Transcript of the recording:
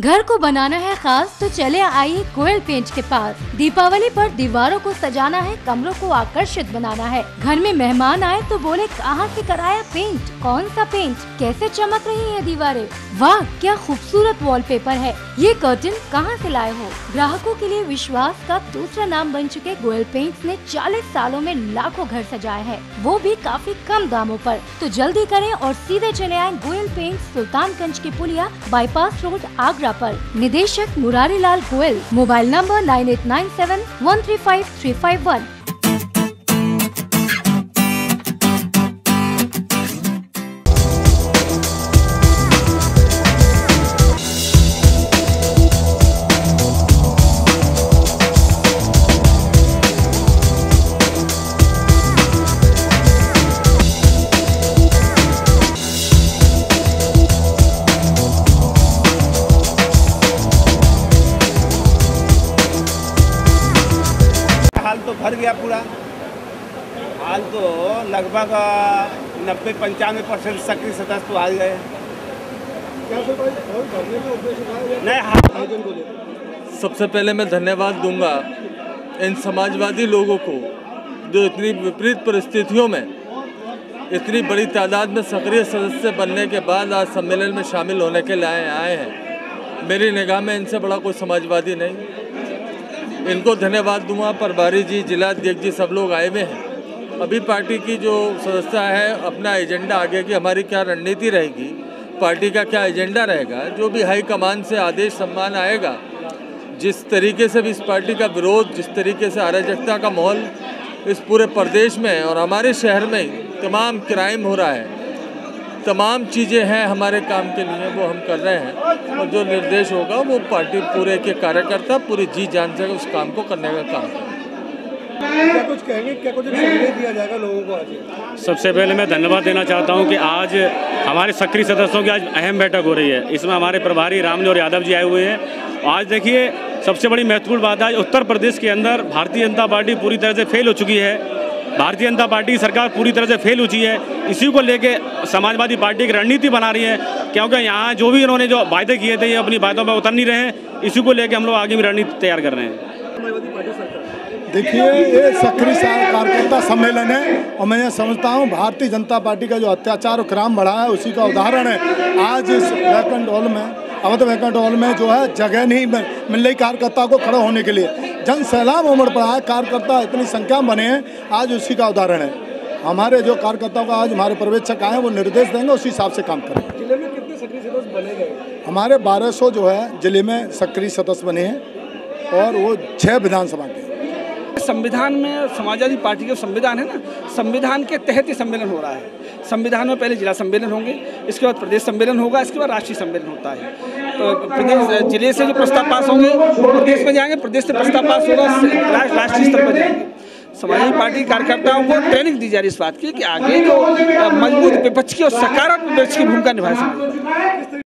घर को बनाना है खास तो चले आइए गोयल पेंट के पास। दीपावली पर दीवारों को सजाना है, कमरों को आकर्षित बनाना है। घर में मेहमान आए तो बोले कहाँ से कराया पेंट, कौन सा पेंट, कैसे चमक रही है दीवारें, वाह क्या खूबसूरत वॉलपेपर है, ये कर्टन कहाँ से लाए हो। ग्राहकों के लिए विश्वास का दूसरा नाम बन चुके गोयल पेंट्स ने 40 सालों में लाखों घर सजाए हैं, वो भी काफी कम दामों पर। तो जल्दी करें और सीधे चले आए गोयल पेंट, सुल्तानगंज के पुलिया बाईपास रोड आगरा पर। निदेशक Murari Lal Goyal, mobile number 9897135351। Hall तो भर गया पूरा, हाल तो लगभग 90-95% सक्रिय सदस्य तो आ गए। सबसे पहले मैं धन्यवाद दूंगा इन समाजवादी लोगों को जो इतनी विपरीत परिस्थितियों में इतनी बड़ी तादाद में सक्रिय सदस्य बनने के बाद आज सम्मेलन में शामिल होने के लिए आए हैं। मेरी निगाह में इनसे बड़ा कोई समाजवादी नहीं। इनको धन्यवाद दूंगा। प्रभारी जी, जिलाध्यक्ष जी, सब लोग आए हुए हैं। अभी पार्टी की जो सदस्य है अपना एजेंडा आगे की हमारी क्या रणनीति रहेगी, पार्टी का क्या एजेंडा रहेगा, जो भी हाईकमान से आदेश सम्मान आएगा, जिस तरीके से भी इस पार्टी का विरोध, जिस तरीके से अराजकता का माहौल इस पूरे प्रदेश में और हमारे शहर में तमाम क्राइम हो रहा है, तमाम चीज़ें हैं हमारे काम के लिए, वो हम कर रहे हैं। और जो निर्देश होगा वो पार्टी पूरे के कार्यकर्ता पूरी जी जान से उस काम को करने का काम करें। क्या कुछ कहेंगे, क्या कुछ संदेश दिया जाएगा लोगों को आज? सबसे पहले मैं धन्यवाद देना चाहता हूं कि आज हमारे सक्रिय सदस्यों की आज अहम बैठक हो रही है। इसमें हमारे प्रभारी रामजोर यादव जी आए हुए हैं। आज देखिए सबसे बड़ी महत्वपूर्ण बात है, उत्तर प्रदेश के अंदर भारतीय जनता पार्टी पूरी तरह से फेल हो चुकी है। भारतीय जनता पार्टी की सरकार पूरी तरह से फेल हो चुकी है। इसी को लेके समाजवादी पार्टी की रणनीति बना रही है, क्योंकि यहाँ जो भी इन्होंने जो वायदे किए थे ये अपनी बातों पर उतर नहीं रहे हैं। इसी को लेके हम लोग आगे भी रणनीति तैयार कर रहे हैं। देखिए ये सक्रिय कार्यकर्ता सम्मेलन है और मैं ये समझता हूँ भारतीय जनता पार्टी का जो अत्याचार और क्राइम बढ़ा है उसी का उदाहरण है। आज इस वैकेंट हॉल में, अवध वैकेंट हॉल में जो है जगह नहीं मिल रही कार्यकर्ता को खड़ा होने के लिए। जन सैलाब उमड़ पड़ा है, कार्यकर्ता इतनी संख्या में बने हैं, आज उसी का उदाहरण है। हमारे जो कार्यकर्ताओं का आज हमारे पर्यवेक्षक आए हैं वो निर्देश देंगे, उसी हिसाब से काम करेंगे। जिले में कितने सक्रिय सदस्य बने गए? हमारे 1200 जो है जिले में सक्रिय सदस्य बने हैं और वो 6 विधानसभा के। संविधान में समाजवादी पार्टी का संविधान है ना, संविधान के तहत ही सम्मेलन हो रहा है। संविधान में पहले जिला सम्मेलन होंगे, इसके बाद प्रदेश सम्मेलन होगा, इसके बाद राष्ट्रीय सम्मेलन होता है। तो प्रदेश जिले से जो प्रस्ताव पास होंगे प्रदेश में जाएंगे, प्रदेश से प्रस्ताव पास होगा राष्ट्रीय स्तर पर जाएंगे। समाजवादी पार्टी कार्यकर्ताओं को ट्रेनिंग दी जा रही है इस बात की कि आगे जो मजबूत विपक्ष की और सकारात्मक विपक्ष की भूमिका निभा सकें।